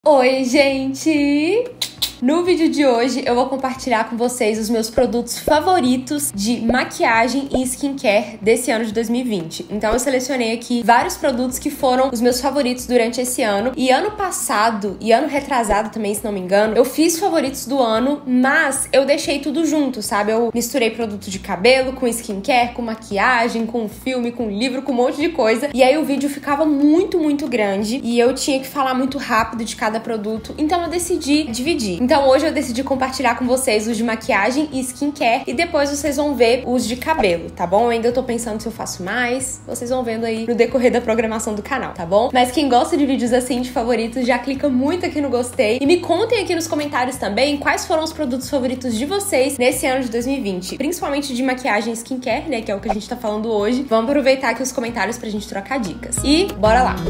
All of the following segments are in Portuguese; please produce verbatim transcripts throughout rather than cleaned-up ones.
Oi, gente! No vídeo de hoje eu vou compartilhar com vocês os meus produtos favoritos de maquiagem e skincare desse ano de dois mil e vinte. Então eu selecionei aqui vários produtos que foram os meus favoritos durante esse ano. E ano passado e ano retrasado também, se não me engano, eu fiz favoritos do ano, mas eu deixei tudo junto, sabe? Eu misturei produto de cabelo com skincare, com maquiagem, com filme, com livro, com um monte de coisa. E aí o vídeo ficava muito, muito grande e eu tinha que falar muito rápido de cada produto. Então eu decidi dividir. Então hoje eu decidi compartilhar com vocês os de maquiagem e skincare e depois vocês vão ver os de cabelo, tá bom? Eu ainda tô pensando se eu faço mais, vocês vão vendo aí no decorrer da programação do canal, tá bom? Mas quem gosta de vídeos assim, de favoritos, já clica muito aqui no gostei e me contem aqui nos comentários também quais foram os produtos favoritos de vocês nesse ano de dois mil e vinte, principalmente de maquiagem e skincare, né, que é o que a gente tá falando hoje. Vamos aproveitar aqui os comentários pra gente trocar dicas. E bora lá!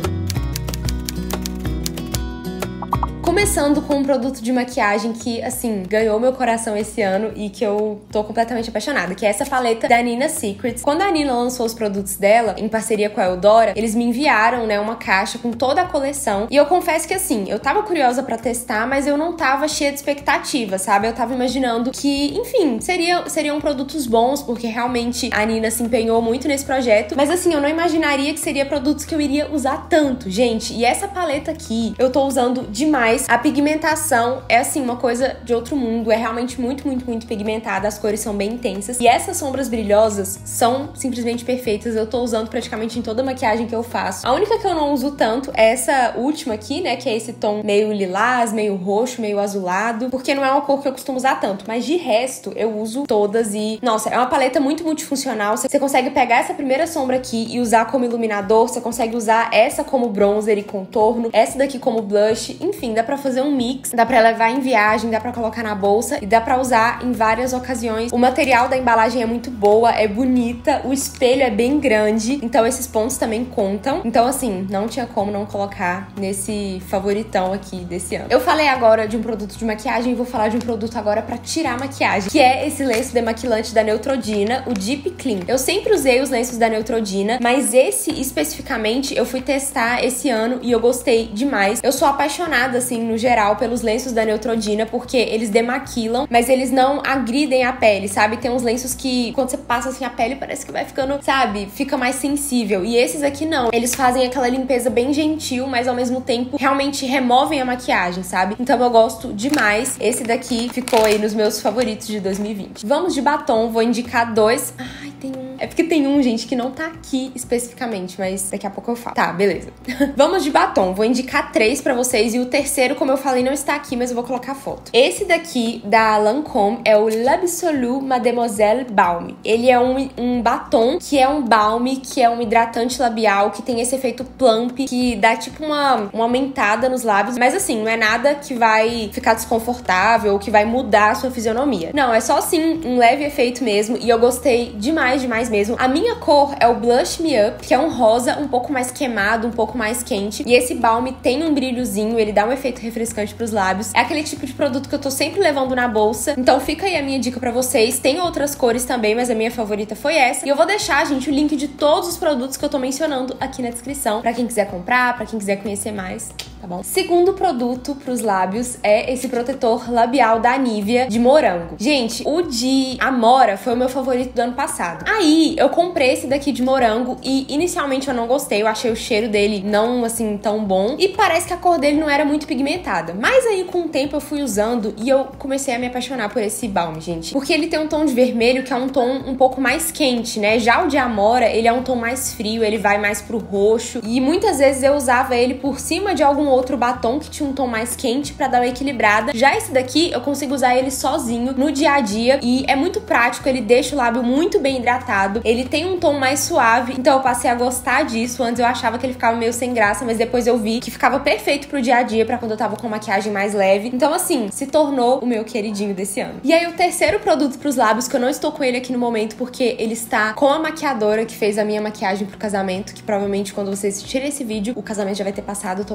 Começando com um produto de maquiagem que, assim, ganhou meu coração esse ano e que eu tô completamente apaixonada, que é essa paleta da Nina Secrets. Quando a Nina lançou os produtos dela, em parceria com a Eudora, eles me enviaram, né, uma caixa com toda a coleção. E eu confesso que, assim, eu tava curiosa pra testar, mas eu não tava cheia de expectativa, sabe? Eu tava imaginando que, enfim, seria, seriam produtos bons, porque realmente a Nina se empenhou muito nesse projeto. Mas, assim, eu não imaginaria que seria produtos que eu iria usar tanto, gente. E essa paleta aqui, eu tô usando demais. A pigmentação é, assim, uma coisa de outro mundo. É realmente muito, muito, muito pigmentada. As cores são bem intensas. E essas sombras brilhosas são simplesmente perfeitas. Eu tô usando praticamente em toda a maquiagem que eu faço. A única que eu não uso tanto é essa última aqui, né? Que é esse tom meio lilás, meio roxo, meio azulado. Porque não é uma cor que eu costumo usar tanto. Mas de resto, eu uso todas e... Nossa, é uma paleta muito multifuncional. Você consegue pegar essa primeira sombra aqui e usar como iluminador. Você consegue usar essa como bronzer e contorno. Essa daqui como blush. Enfim, dá pra fazer um mix, dá pra levar em viagem, dá pra colocar na bolsa e dá pra usar em várias ocasiões. O material da embalagem é muito boa, é bonita, o espelho é bem grande, então esses pontos também contam. Então, assim, não tinha como não colocar nesse favoritão aqui desse ano. Eu falei agora de um produto de maquiagem e vou falar de um produto agora pra tirar a maquiagem, que é esse lenço demaquilante da Neutrogena, o Deep Clean. Eu sempre usei os lenços da Neutrogena, mas esse especificamente eu fui testar esse ano e eu gostei demais. Eu sou apaixonada, assim, no geral, pelos lenços da Neutrogena, porque eles demaquilam, mas eles não agridem a pele, sabe? Tem uns lenços que, quando você passa assim a pele, parece que vai ficando, sabe? Fica mais sensível. E esses aqui não. Eles fazem aquela limpeza bem gentil, mas ao mesmo tempo realmente removem a maquiagem, sabe? Então eu gosto demais. Esse daqui ficou aí nos meus favoritos de dois mil e vinte. Vamos de batom, vou indicar dois. Ai, tem um... É porque tem um, gente, que não tá aqui especificamente, mas daqui a pouco eu falo. Tá, beleza. Vamos de batom. Vou indicar três pra vocês e o terceiro, como eu falei, não está aqui, mas eu vou colocar foto. Esse daqui, da Lancôme, é o L'Absolu Mademoiselle Balm. Ele é um, um batom que é um balm, que é um hidratante labial, que tem esse efeito plump, que dá tipo uma, uma aumentada nos lábios. Mas assim, não é nada que vai ficar desconfortável ou que vai mudar a sua fisionomia. Não, é só assim, um leve efeito mesmo. E eu gostei demais, demais mesmo. A minha cor é o Blush Me Up, que é um rosa um pouco mais queimado, um pouco mais quente. E esse balm tem um brilhozinho, ele dá um efeito refrescante pros lábios. É aquele tipo de produto que eu tô sempre levando na bolsa. Então fica aí a minha dica pra vocês. Tem outras cores também, mas a minha favorita foi essa. E eu vou deixar, gente, o link de todos os produtos que eu tô mencionando aqui na descrição, pra quem quiser comprar, pra quem quiser conhecer mais, tá bom? Segundo produto pros lábios é esse protetor labial da Nivea de morango. Gente, o de Amora foi o meu favorito do ano passado. Aí, eu comprei esse daqui de morango e inicialmente eu não gostei. Eu achei o cheiro dele não, assim, tão bom. E parece que a cor dele não era muito pigmentada. Mas aí, com o tempo, eu fui usando e eu comecei a me apaixonar por esse balm, gente. Porque ele tem um tom de vermelho que é um tom um pouco mais quente, né? Já o de Amora, ele é um tom mais frio, ele vai mais pro roxo. E muitas vezes eu usava ele por cima de algum outro batom que tinha um tom mais quente pra dar uma equilibrada. Já esse daqui, eu consigo usar ele sozinho no dia a dia e é muito prático, ele deixa o lábio muito bem hidratado. Ele tem um tom mais suave, então eu passei a gostar disso. Antes eu achava que ele ficava meio sem graça, mas depois eu vi que ficava perfeito pro dia a dia, pra quando eu tava com maquiagem mais leve. Então assim, se tornou o meu queridinho desse ano. E aí o terceiro produto pros lábios, que eu não estou com ele aqui no momento, porque ele está com a maquiadora que fez a minha maquiagem pro casamento, que provavelmente quando vocês assistirem esse vídeo, o casamento já vai ter passado. Eu tô gravando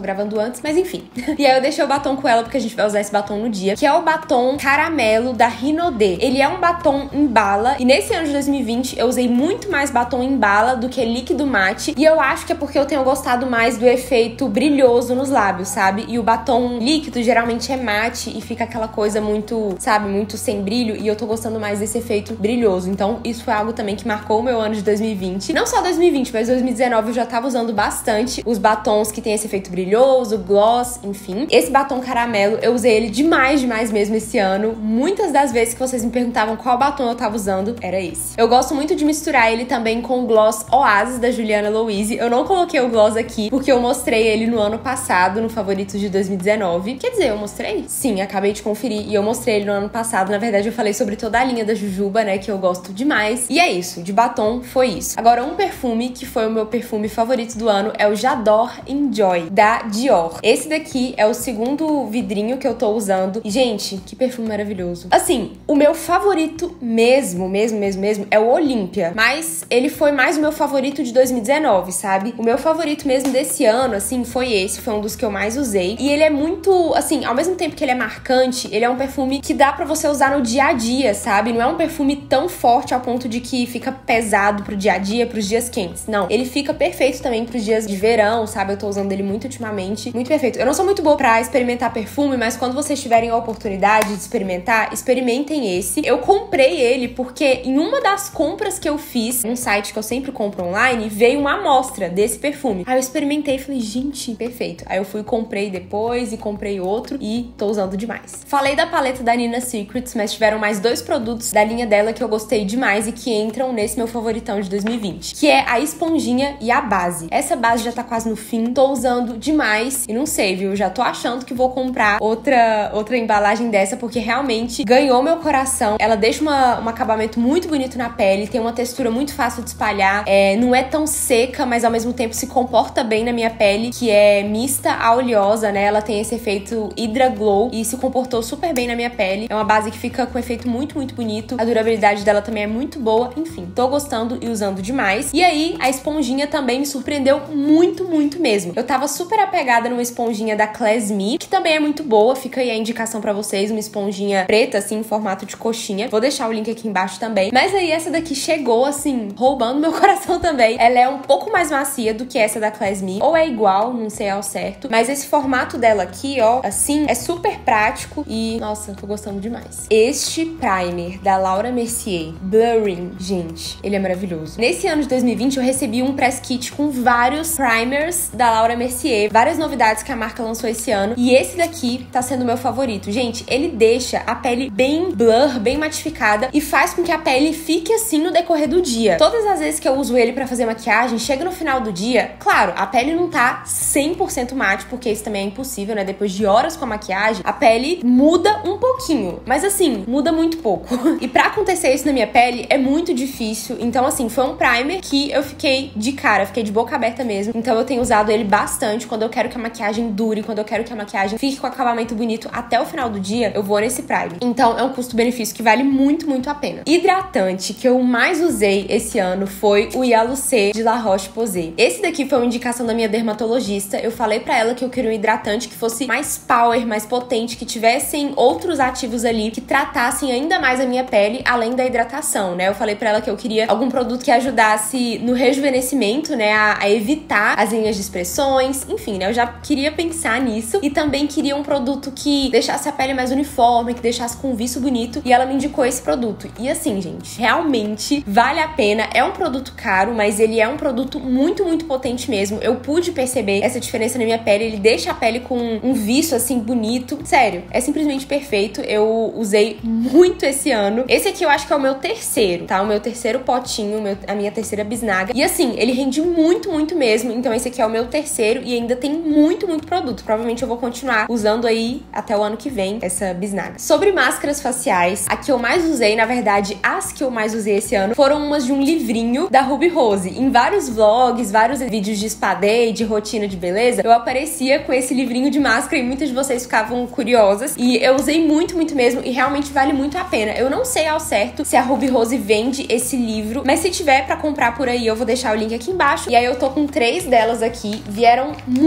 antes, mas enfim. E aí eu deixei o batom com ela porque a gente vai usar esse batom no dia, que é o batom caramelo da Rinode. Ele é um batom em bala, e nesse ano de dois mil e vinte eu usei muito mais batom em bala do que líquido mate, e eu acho que é porque eu tenho gostado mais do efeito brilhoso nos lábios, sabe? E o batom líquido geralmente é mate e fica aquela coisa muito, sabe, muito sem brilho, e eu tô gostando mais desse efeito brilhoso. Então isso foi algo também que marcou o meu ano de dois mil e vinte. Não só dois mil e vinte, mas dois mil e dezenove eu já tava usando bastante os batons que tem esse efeito brilhoso, gloss, enfim. Esse batom caramelo, eu usei ele demais, demais mesmo esse ano. Muitas das vezes que vocês me perguntavam qual batom eu tava usando, era esse. Eu gosto muito de misturar ele também com o gloss Oasis da Juliana Louise. Eu não coloquei o gloss aqui porque eu mostrei ele no ano passado, no Favoritos de dois mil e dezenove. Quer dizer, eu mostrei? Sim, acabei de conferir e eu mostrei ele no ano passado. Na verdade, eu falei sobre toda a linha da Jujuba, né, que eu gosto demais. E é isso, de batom foi isso. Agora, um perfume que foi o meu perfume favorito do ano é o J'adore Enjoy, da Dior. Esse daqui é o segundo vidrinho que eu tô usando. E, gente, que perfume maravilhoso. Assim, o meu favorito mesmo, mesmo, mesmo, mesmo, é o Olympia. Mas ele foi mais o meu favorito de dois mil e dezenove, sabe? O meu favorito mesmo desse ano, assim, foi esse. Foi um dos que eu mais usei. E ele é muito, assim, ao mesmo tempo que ele é marcante, ele é um perfume que dá pra você usar no dia a dia, sabe? Não é um perfume tão forte ao ponto de que fica pesado pro dia a dia, pros dias quentes. Não, ele fica perfeito também pros dias de verão, sabe? Eu tô usando ele muito ultimamente. Muito perfeito. Eu não sou muito boa pra experimentar perfume, mas quando vocês tiverem a oportunidade de experimentar, experimentem esse. Eu comprei ele porque em uma das compras que eu fiz, num site que eu sempre compro online, veio uma amostra desse perfume. Aí eu experimentei e falei, gente, perfeito. Aí eu fui e comprei depois e comprei outro e tô usando demais. Falei da paleta da Nina Secrets, mas tiveram mais dois produtos da linha dela que eu gostei demais e que entram nesse meu favoritão de dois mil e vinte, que é a esponjinha e a base. Essa base já tá quase no fim, tô usando demais e não sei, viu? Já tô achando que vou comprar outra, outra embalagem dessa porque realmente ganhou meu coração. Ela deixa uma, um acabamento muito bonito na pele, tem uma textura muito fácil de espalhar, é, não é tão seca, mas ao mesmo tempo se comporta bem na minha pele, que é mista a oleosa, né? Ela tem esse efeito Hydra Glow e se comportou super bem na minha pele. É uma base que fica com um efeito muito, muito bonito. A durabilidade dela também é muito boa. Enfim, tô gostando e usando demais. E aí, a esponjinha também me surpreendeu muito, muito mesmo. Eu tava super apegada numa esponjinha da Class Me, que também é muito boa. Fica aí a indicação pra vocês, uma esponjinha preta, assim, em formato de coxinha. Vou deixar o link aqui embaixo também. Mas aí, essa daqui chegou, assim, roubando meu coração também. Ela é um pouco mais macia do que essa da Class Me. Ou é igual, não sei ao certo. Mas esse formato dela aqui, ó, assim, é super prático e, nossa, tô gostando demais. Este primer da Laura Mercier, Blurring, gente, ele é maravilhoso. Nesse ano de dois mil e vinte, eu recebi um press kit com vários primers da Laura Mercier, várias novidades que a marca lançou esse ano, e esse daqui tá sendo o meu favorito. Gente, ele deixa a pele bem blur, bem matificada e faz com que a pele fique assim no decorrer do dia. Todas as vezes que eu uso ele pra fazer maquiagem, chega no final do dia, claro, a pele não tá cem por cento mate, porque isso também é impossível, né? Depois de horas com a maquiagem, a pele muda um pouquinho, mas assim, muda muito pouco. E pra acontecer isso na minha pele é muito difícil. Então assim, foi um primer que eu fiquei de cara, fiquei de boca aberta mesmo. Então eu tenho usado ele bastante quando eu quero que a maquiagem dure, quando eu quero que a maquiagem fique com acabamento bonito até o final do dia, eu vou nesse primer. Então é um custo-benefício que vale muito, muito a pena. Hidratante que eu mais usei esse ano foi o Yalucé de La Roche-Posay. Esse daqui foi uma indicação da minha dermatologista. Eu falei pra ela que eu queria um hidratante que fosse mais power, mais potente, que tivessem outros ativos ali que tratassem ainda mais a minha pele, além da hidratação, né? Eu falei pra ela que eu queria algum produto que ajudasse no rejuvenescimento, né? A, a evitar as linhas de expressões, enfim, né? Eu já queria pensar nisso e também queria um produto que deixasse a pele mais uniforme, que deixasse com um viço bonito, e ela me indicou esse produto. E assim, gente, realmente vale a pena. É um produto caro, mas ele é um produto muito, muito potente mesmo. Eu pude perceber essa diferença na minha pele, ele deixa a pele com um viço, assim, bonito. Sério, é simplesmente perfeito. Eu usei muito esse ano. Esse aqui eu acho que é o meu terceiro, tá? O meu terceiro potinho, meu, a minha terceira bisnaga. E assim, ele rende muito, muito mesmo. Então esse aqui é o meu terceiro e ainda tem muito, muito produto. Provavelmente eu vou continuar usando aí até o ano que vem essa bisnaga. Sobre máscaras faciais, a que eu mais usei, na verdade, as que eu mais usei esse ano, foram umas de um livrinho da Ruby Rose. Em vários vlogs, vários vídeos de spa day, de rotina de beleza, eu aparecia com esse livrinho de máscara e muitas de vocês ficavam curiosas. E eu usei muito, muito mesmo e realmente vale muito a pena. Eu não sei ao certo se a Ruby Rose vende esse livro, mas se tiver pra comprar por aí, eu vou deixar o link aqui embaixo. E aí eu tô com três delas aqui. Vieram muitas,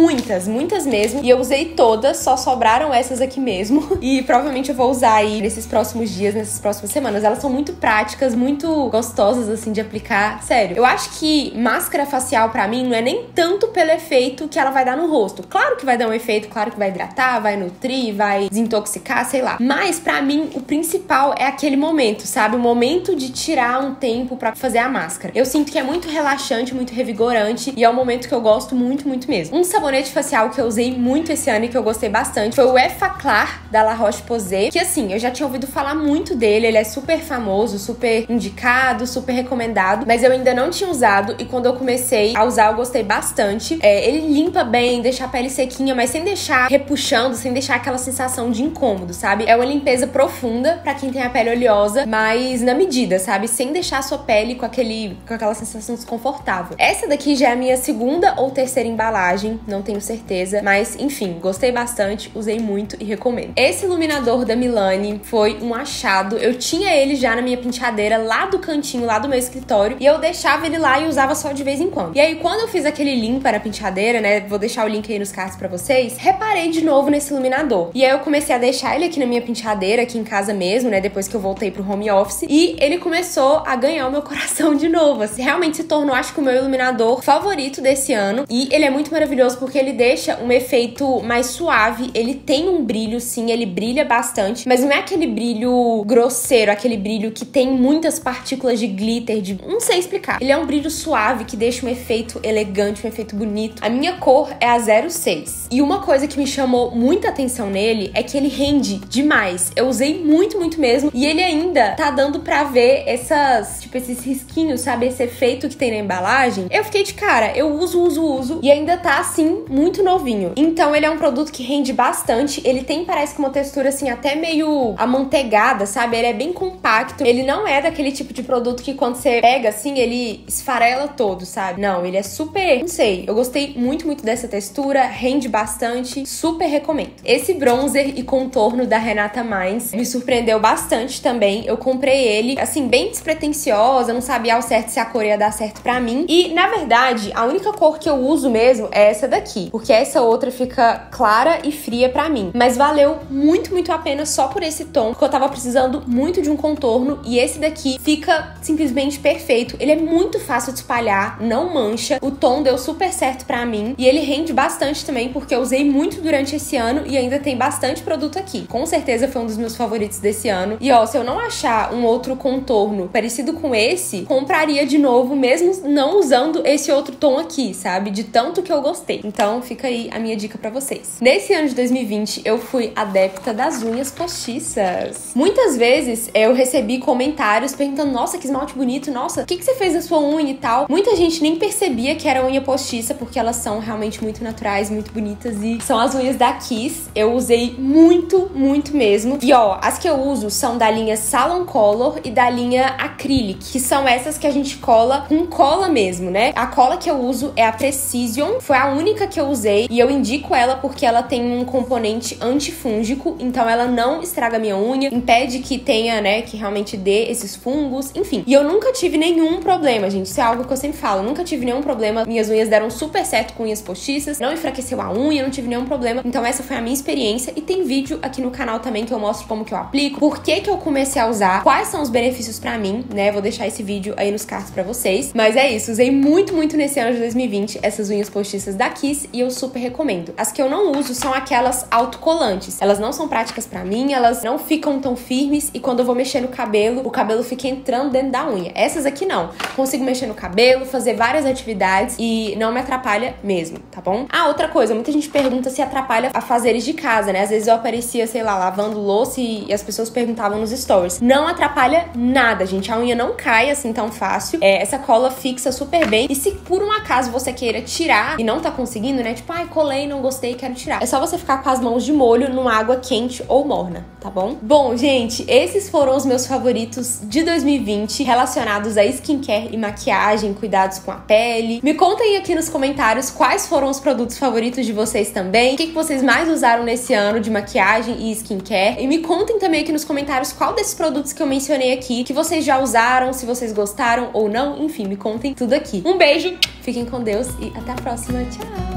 muitas mesmo. E eu usei todas, só sobraram essas aqui mesmo. E provavelmente eu vou usar aí nesses próximos dias, nessas próximas semanas. Elas são muito práticas, muito gostosas, assim, de aplicar. Sério, eu acho que máscara facial pra mim não é nem tanto pelo efeito que ela vai dar no rosto. Claro que vai dar um efeito, claro que vai hidratar, vai nutrir, vai desintoxicar, sei lá. Mas pra mim, o principal é aquele momento, sabe? O momento de tirar um tempo pra fazer a máscara. Eu sinto que é muito relaxante, muito revigorante e é um momento que eu gosto muito, muito mesmo. Um sabonete facial que eu usei muito esse ano e que eu gostei bastante foi o Effaclar da La Roche-Posay, que assim, eu já tinha ouvido falar muito dele, ele é super famoso, super indicado, super recomendado, mas eu ainda não tinha usado e quando eu comecei a usar eu gostei bastante. É, ele limpa bem, deixa a pele sequinha, mas sem deixar repuxando, sem deixar aquela sensação de incômodo, sabe? É uma limpeza profunda pra quem tem a pele oleosa, mas na medida, sabe? Sem deixar a sua pele com, aquele, com aquela sensação desconfortável. Essa daqui já é a minha segunda ou terceira embalagem, não tenho certeza, mas enfim, gostei bastante, usei muito e recomendo. Esse iluminador da Milani foi um achado, eu tinha ele já na minha penteadeira lá do cantinho, lá do meu escritório, e eu deixava ele lá e usava só de vez em quando. E aí quando eu fiz aquele limpa na penteadeira, né, vou deixar o link aí nos cards pra vocês, reparei de novo nesse iluminador. E aí eu comecei a deixar ele aqui na minha penteadeira, aqui em casa mesmo, né, depois que eu voltei pro home office, e ele começou a ganhar o meu coração de novo, assim, realmente se tornou, acho que o meu iluminador favorito desse ano, e ele é muito maravilhoso porque ele deixa um efeito mais suave, ele tem um brilho, sim, ele brilha bastante, mas não é aquele brilho grosseiro, aquele brilho que tem muitas partículas de glitter, de... não sei explicar. Ele é um brilho suave que deixa um efeito elegante, um efeito bonito. A minha cor é a zero seis. E uma coisa que me chamou muita atenção nele é que ele rende demais. Eu usei muito, muito mesmo, e ele ainda tá dando pra ver essas, tipo, esses risquinhos, sabe? Esse efeito que tem na embalagem. Eu fiquei de cara, eu uso, uso, uso, e ainda tá, assim, muito novinho. Então, ele é um produto que rende bastante. Ele tem, parece que uma textura, assim, até meio amanteigada, sabe? Ele é bem compacto. Ele não é daquele tipo de produto que quando você pega, assim, ele esfarela todo, sabe? Não, ele é super... não sei. Eu gostei muito, muito dessa textura. Rende bastante. Super recomendo. Esse bronzer e contorno da Renata Mines me surpreendeu bastante também. Eu comprei ele, assim, bem despretensiosa. Não sabia ao certo se a cor ia dar certo pra mim. E, na verdade, a única cor que eu uso mesmo é essa daqui. Porque essa outra fica clara e fria pra mim. Mas valeu muito, muito a pena só por esse tom. Porque eu tava precisando muito de um contorno. E esse daqui fica simplesmente perfeito. Ele é muito fácil de espalhar, não mancha. O tom deu super certo pra mim. E ele rende bastante também, porque eu usei muito durante esse ano e ainda tem bastante produto aqui. Com certeza foi um dos meus favoritos desse ano. E ó, se eu não achar um outro contorno parecido com esse, compraria de novo, mesmo não usando esse outro tom aqui, sabe? De tanto que eu gostei. Então fica aí a minha dica pra vocês. Nesse ano de dois mil e vinte, eu fui adepta das unhas postiças. Muitas vezes eu recebi comentários perguntando, nossa, que esmalte bonito, nossa, o que, que você fez na sua unha e tal? Muita gente nem percebia que era unha postiça, porque elas são realmente muito naturais, muito bonitas, e são as unhas da Kiss. Eu usei muito, muito mesmo. E ó, as que eu uso são da linha Salon Color e da linha Acrylic, que são essas que a gente cola com cola mesmo, né? A cola que eu uso é a Precision, foi a única que eu usei, e eu indico ela porque ela tem um componente antifúngico, então ela não estraga minha unha, impede que tenha, né, que realmente dê esses fungos, enfim. E eu nunca tive nenhum problema, gente, isso é algo que eu sempre falo, eu nunca tive nenhum problema, minhas unhas deram super certo com unhas postiças, não enfraqueceu a unha, não tive nenhum problema, então essa foi a minha experiência, e tem vídeo aqui no canal também que eu mostro como que eu aplico, por que que eu comecei a usar, quais são os benefícios pra mim, né, vou deixar esse vídeo aí nos cards pra vocês, mas é isso, usei muito, muito nesse ano de dois mil e vinte essas unhas postiças da Kiss e eu super recomendo. As que eu não uso são aquelas autocolantes, elas não são práticas pra mim, elas não ficam tão firmes e quando eu vou mexer no cabelo, o cabelo fica entrando dentro da unha. Essas aqui não, consigo mexer no cabelo, fazer várias atividades e não me atrapalha mesmo, tá bom? Ah, outra coisa, muita gente pergunta se atrapalha a fazeres de casa, né? Às vezes eu aparecia, sei lá, lavando louça e, e as pessoas perguntavam nos stories. Não atrapalha nada, gente, a unha não cai assim tão fácil, é, essa cola fixa super bem e se por um acaso você queira tirar e não tá conseguindo, né? Tipo, ai, colei, não gostei, quero tirar. É só você ficar com as mãos de molho numa água quente ou morna, tá bom? Bom, gente, esses foram os meus favoritos de dois mil e vinte relacionados a skincare e maquiagem, cuidados com a pele. Me contem aqui nos comentários quais foram os produtos favoritos de vocês também, o que, que vocês mais usaram nesse ano de maquiagem e skincare. E me contem também aqui nos comentários qual desses produtos que eu mencionei aqui que vocês já usaram, se vocês gostaram ou não. Enfim, me contem tudo aqui. Um beijo, fiquem com Deus e até a próxima. Tchau!